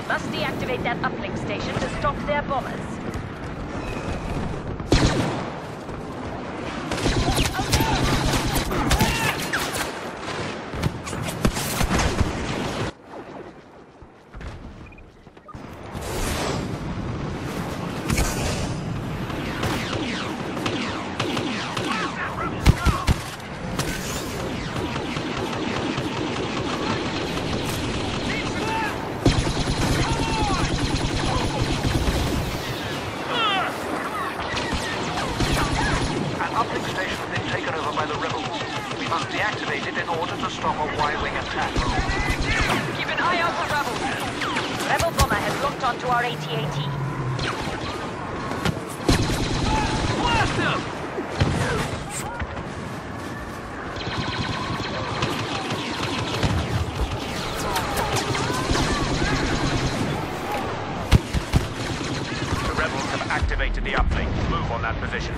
Must deactivate that uplink station to stop their bombers. onto our AT-AT. Blast him! The rebels have activated the uplink. Move on that position.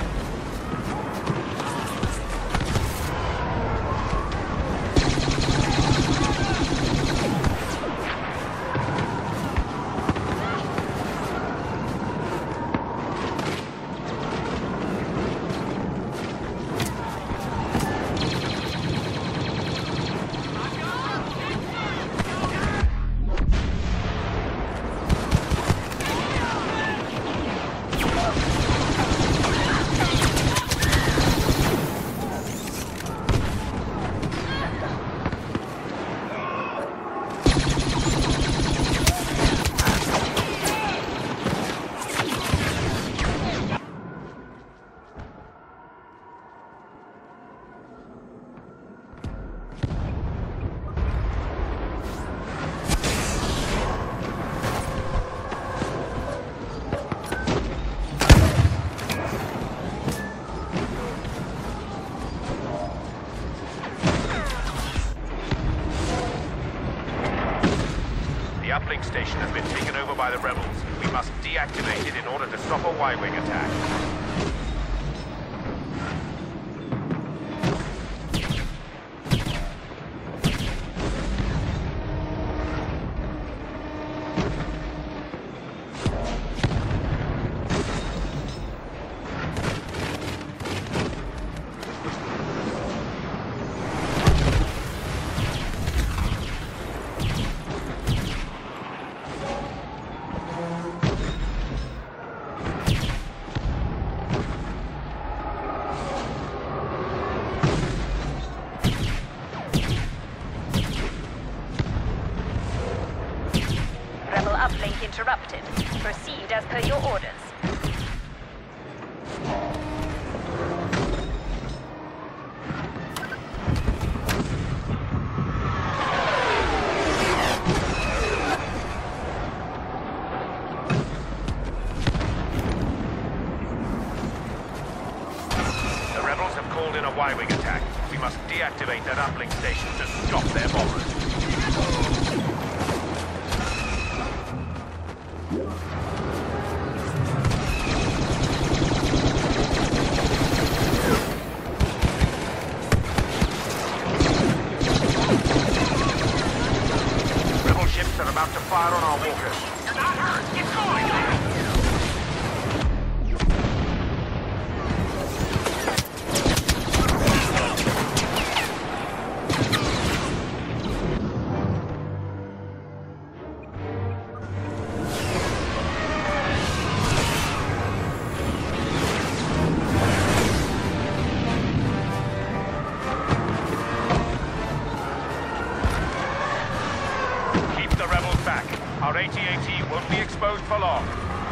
The uplink station has been taken over by the rebels. We must deactivate it in order to stop a Y-wing attack. Uplink interrupted. Proceed as per your orders. The rebels have called in a Y-wing attack. We must deactivate that uplink station to stop their bombers. Rebel ships are about to fire on our walkers. You're not hurt! Get going! Our AT-AT won't be exposed for long.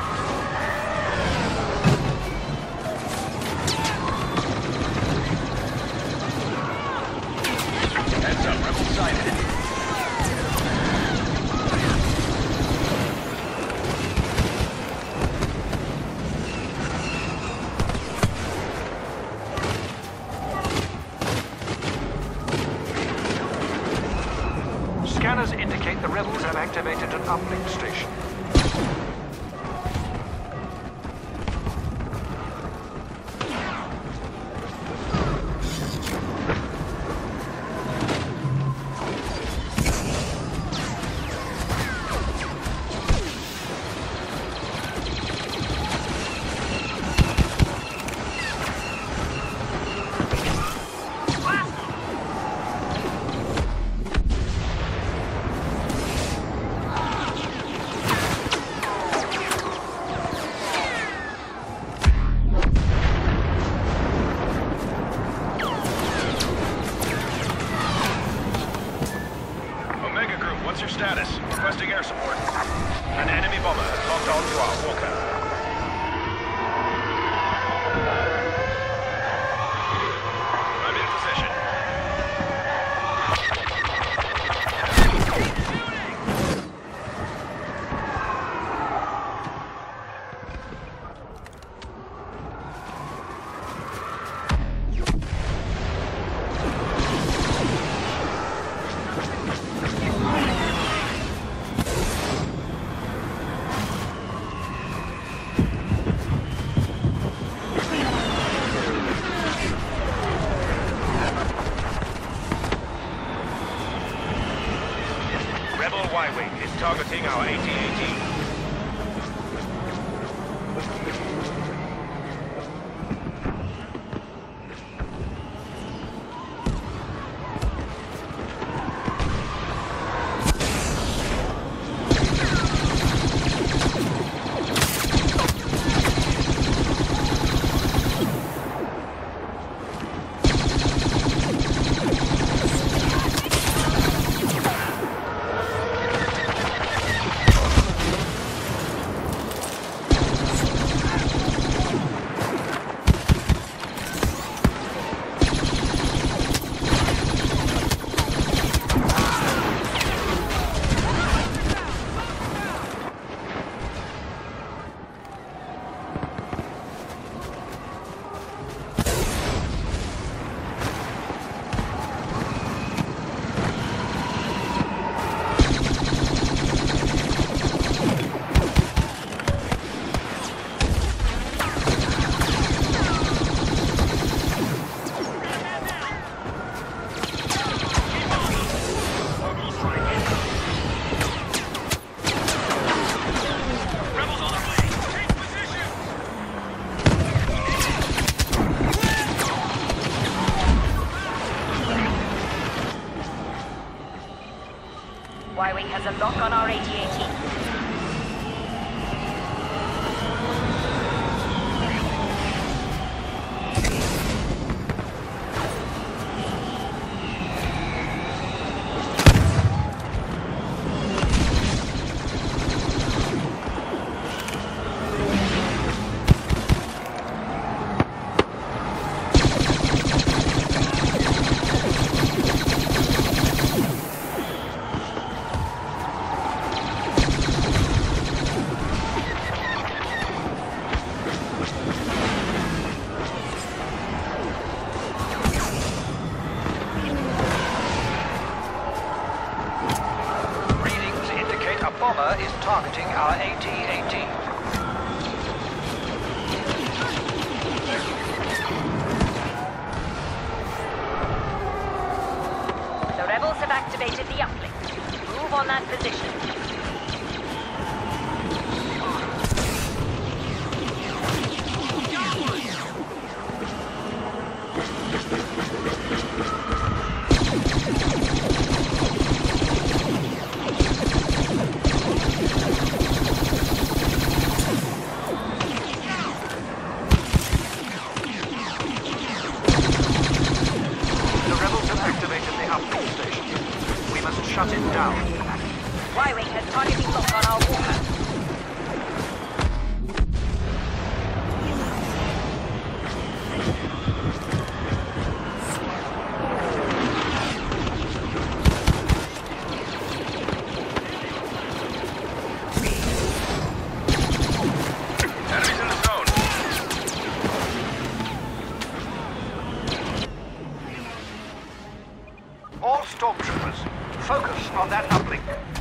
Heads up, rebel sighted. Scanners indicate the rebels have activated an uplink station. Requesting air support. An enemy bomber has locked on to our walker. I'm in position. Rebel Y-Wing is targeting our AT-AT. Y-Wing has a lock on our AT-AT. Bomber is targeting our AT-AT. The rebels have activated the uplink. Move on that position. Shut it down. Y-Wing has targeting lock on our walker. Enemies in the zone. All stormtroopers, focus on that uplink.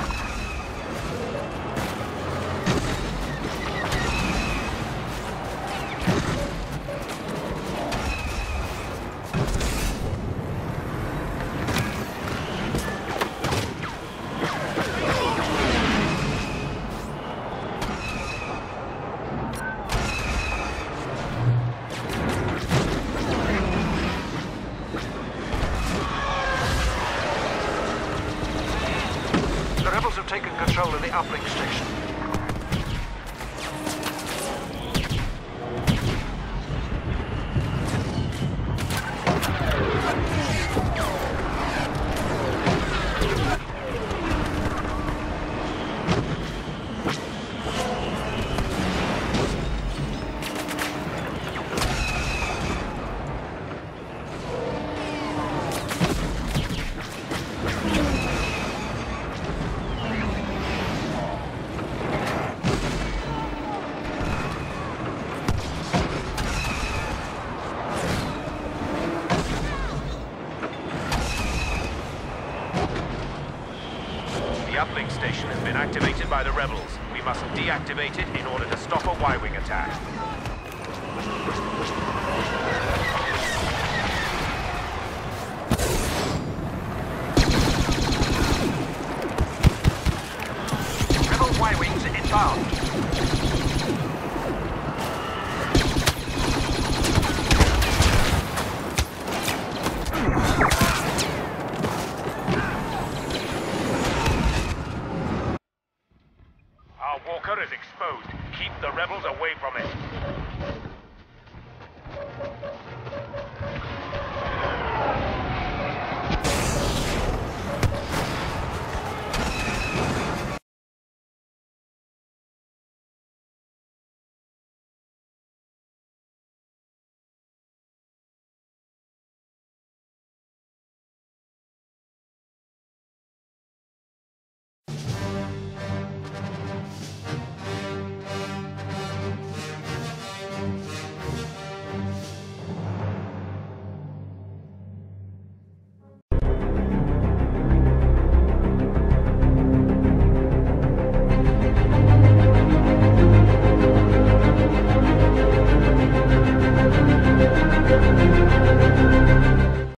Have taken control of the uplink station. The uplink station has been activated by the rebels. We must deactivate it in order to stop a Y-wing attack. Rebel Y-wings inbound. Our walker is exposed. Keep the rebels away from it.